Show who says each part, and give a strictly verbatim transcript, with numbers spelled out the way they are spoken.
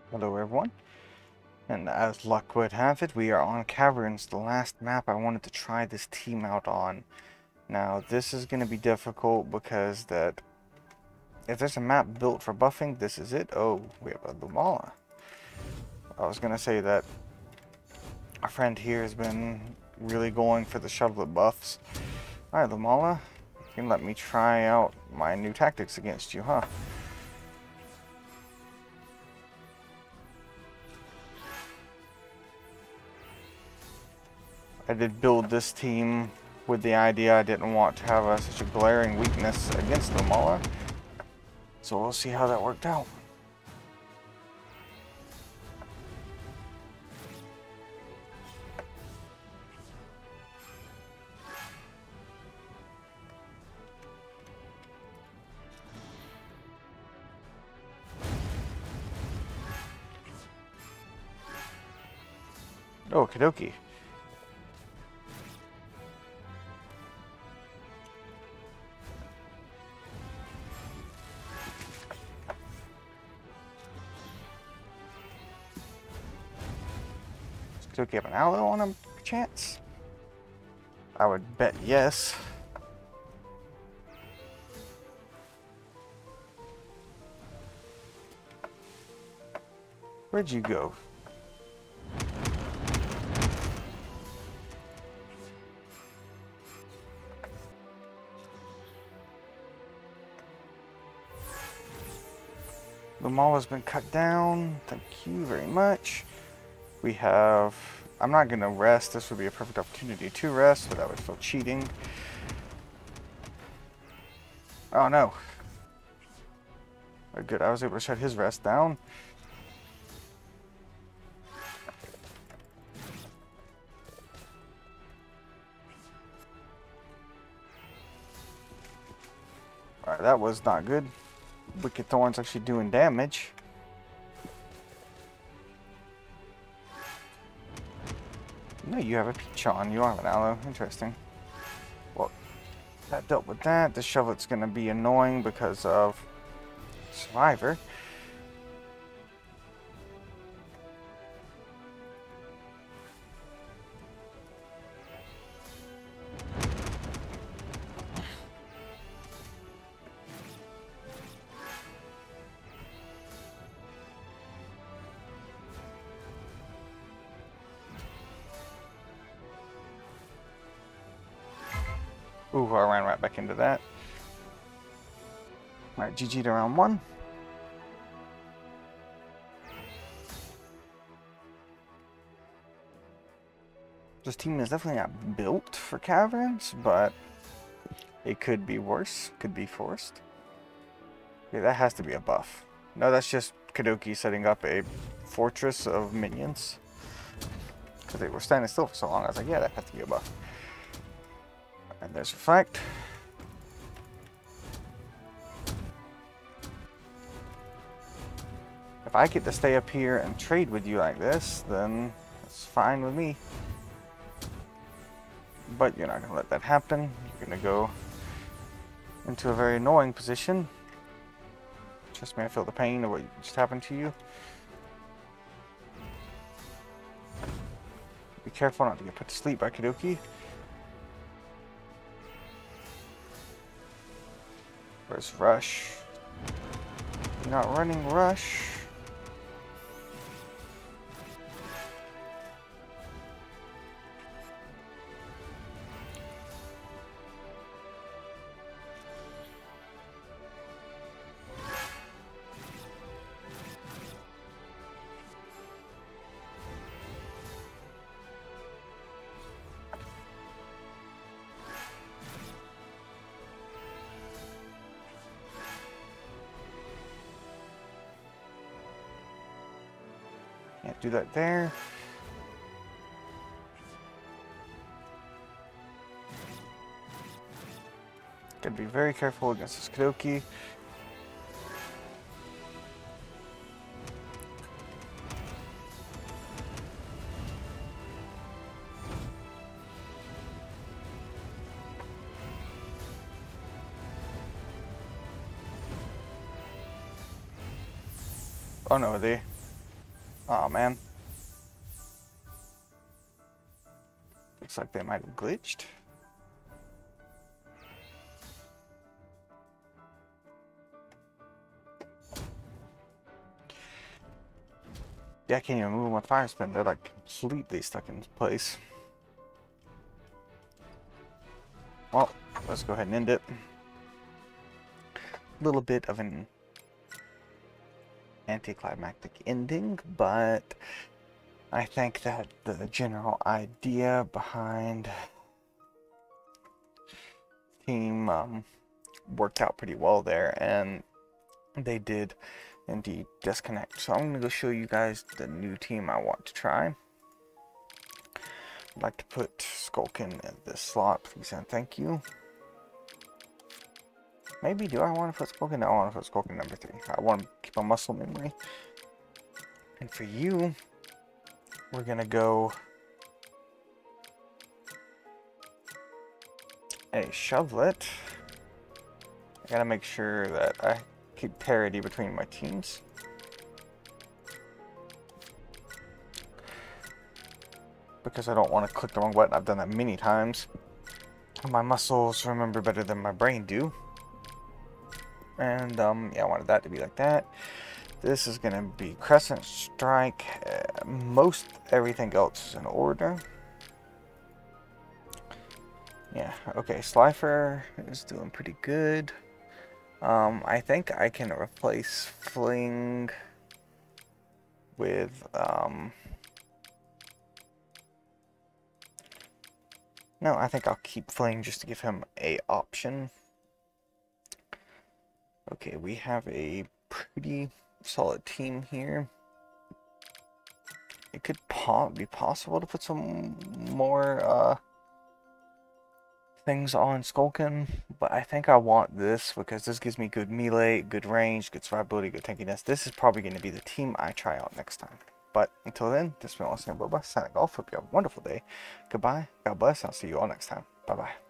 Speaker 1: Hello everyone, and as luck would have it, we are on Caverns, the last map I wanted to try this team out on. Now, this is going to be difficult because that if there's a map built for buffing, this is it. Oh, we have a Lumala. I was going to say that our friend here has been really going for the shovelet buffs. Alright, Lumala, you can let me try out my new tactics against you, huh? I did build this team with the idea I didn't want to have a, such a glaring weakness against Lumala. So we'll see how that worked out. Oh, Kadoki. Does Kadoki have an aloe on him, chance? I would bet yes. Where'd you go? Lumala's been cut down. Thank you very much. We have... I'm not going to rest. This would be a perfect opportunity to rest, but that would feel cheating. Oh no. Oh, good, I was able to shut his rest down. Alright, that was not good. Wicked Thorn's actually doing damage. No, you have a peach on. You don't have an aloe. Interesting. Well, that dealt with that. The shovelet's going to be annoying because of Survivor. Ooh, I ran right back into that. Alright, G G to round one. This team is definitely not built for caverns, but it could be worse. Could be forced. Yeah, that has to be a buff. No, that's just Kadoki setting up a fortress of minions. Because they were standing still for so long, I was like, yeah, that has to be a buff. And there's Reflect. If I get to stay up here and trade with you like this, then it's fine with me. But you're not going to let that happen. You're going to go into a very annoying position. Trust me, I feel the pain of what just happened to you. Be careful not to get put to sleep by Kadoki. Where's Rush? You're not running Rush. Can't do that there. Gotta be very careful against this Kadoki. Oh no, they Oh man. Looks like they might have glitched. Yeah, I can't even move my fire spin. They're like completely stuck in place. Well, let's go ahead and end it. A little bit of an anticlimactic ending, but I think that the general idea behind team um, worked out pretty well there, and they did indeed disconnect. So I'm going to go show you guys the new team I want to try. I'd like to put Skulkin in this slot, please and thank you. Maybe, do I want to put Skulkin? No, I want to put Skulkin number three. I want to keep a muscle memory. And for you, we're going to go a Shovelet. I got to make sure that I keep parity between my teams. Because I don't want to click the wrong button. I've done that many times. My muscles remember better than my brain do. And um, yeah, I wanted that to be like that. This is going to be Crescent Strike. Uh, most everything else is in order. Yeah, okay, Slifer is doing pretty good. Um, I think I can replace Fling with, um... no, I think I'll keep Fling just to give him a option. Okay, we have a pretty solid team here. It could po be possible to put some more, uh... things on Skulkin, but I think I want this because this gives me good melee, good range, good survivability, good tankiness. This is probably going to be the team I try out next time. But until then, this has been Austin Boba signing off. Hope you have a wonderful day. Goodbye, God bless, and I'll see you all next time. Bye bye.